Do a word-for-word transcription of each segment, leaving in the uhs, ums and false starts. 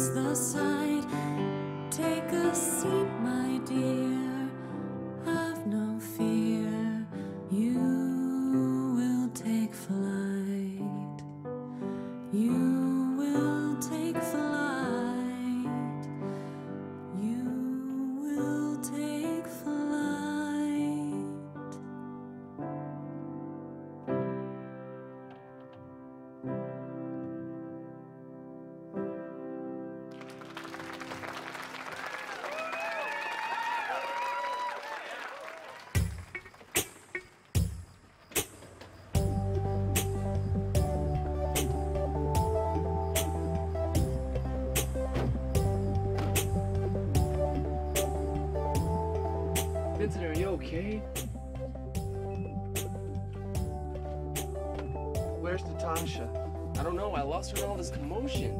is the sight. Take a seat, my dear, have no fear, you will take flight. You will take flight. You will take flight. Vincent, are you okay? Where's Natasha? I don't know, I lost her in all this commotion.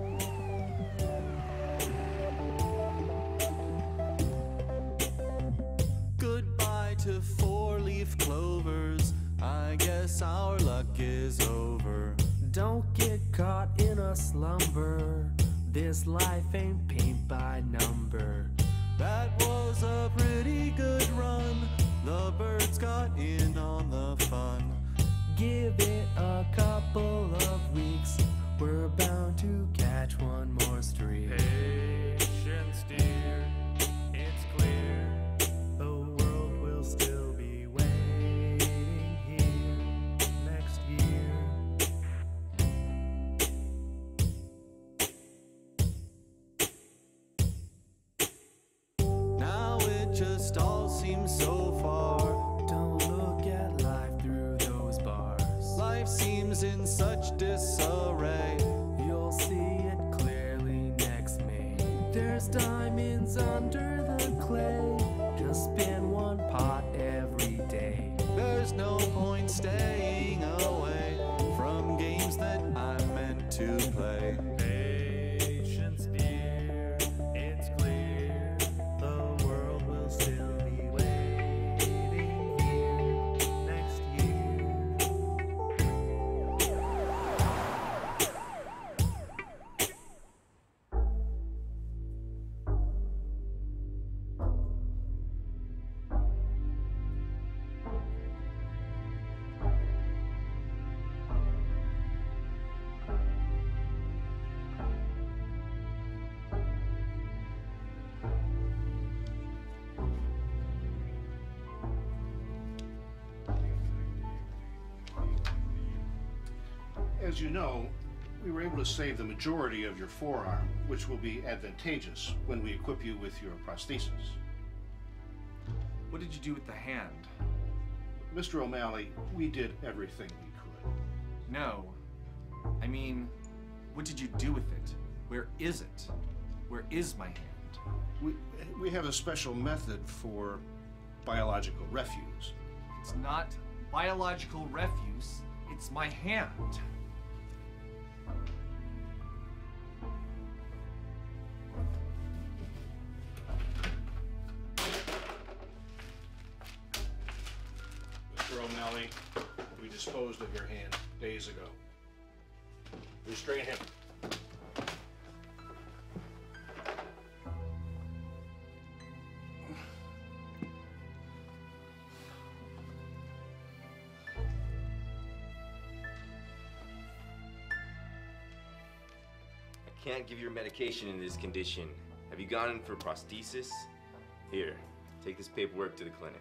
Goodbye to four-leaf clovers, I guess our luck is over. Don't get caught in a slumber, this life ain't paint by number. That was a pretty good run, the birds got in on the fun. Give it a couple of weeks, we're bound to catch one more streak. Patience, dear, it's clear, The world will still be waiting here next year. now it just all seems so far. Don't look at life through those bars. Life seems in such disarray. You'll see it clearly next May. There's diamonds under the clay. Just spin one pot every day. There's no point staying away from games that I'm meant to play. Patience, dear, it's clear. The world will still be waiting here next year. As you know, we were able to save the majority of your forearm, which will be advantageous when we equip you with your prosthesis. What did you do with the hand? Mister O'Malley, we did everything we could. No. I mean, what did you do with it? Where is it? Where is my hand? We, we have a special method for biological refuse. It's not biological refuse, it's my hand. Mister O'Malley, we disposed of your hand days ago. Restrain him. I can't give you medication in this condition. Have you gone in for prosthesis? Here, take this paperwork to the clinic.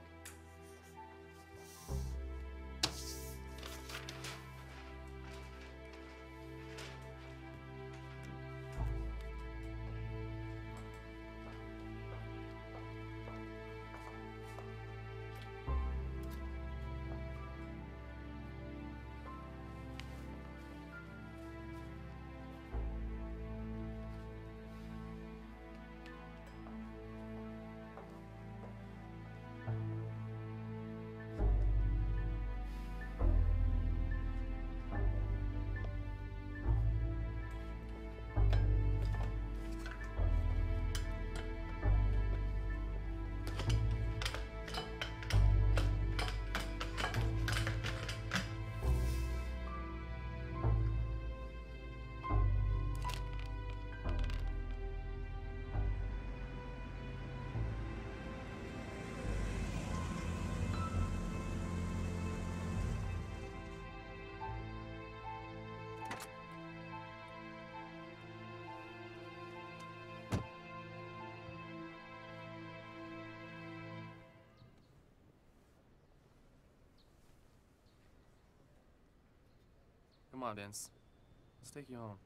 Come on, Vince. Let's take you home.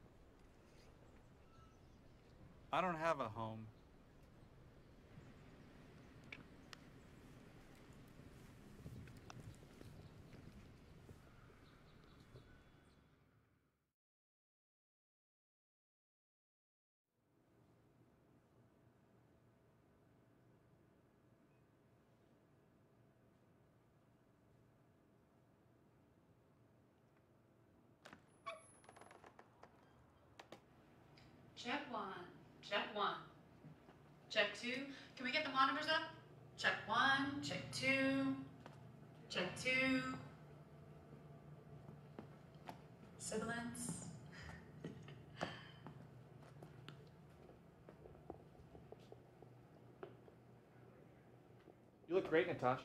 I don't have a home. Check one, check one, check two. Can we get the monitors up? Check one, check two, check two. Sibilance. You look great, Natasha.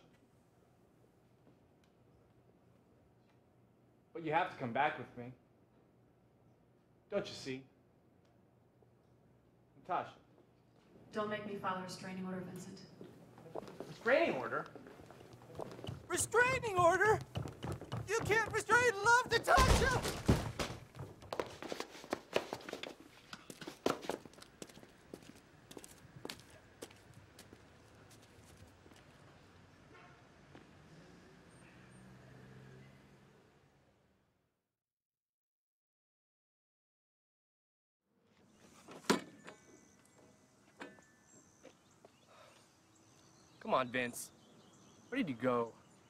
But you have to come back with me. Don't you see? Natasha. Don't make me file a restraining order, Vincent. Restraining order? Restraining order? You can't restrain love, Natasha! Come on, Vince. Where did you go?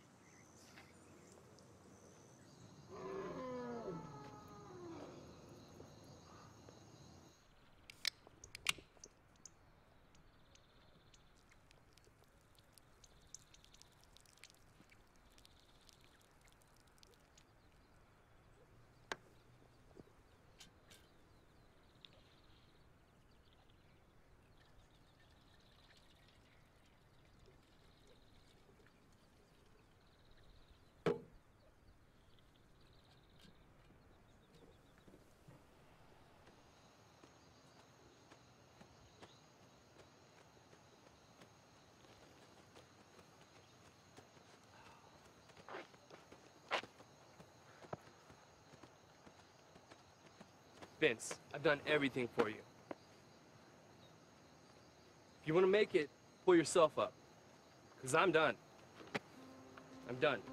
Vince, I've done everything for you. If you want to make it, pull yourself up. Because I'm done. I'm done.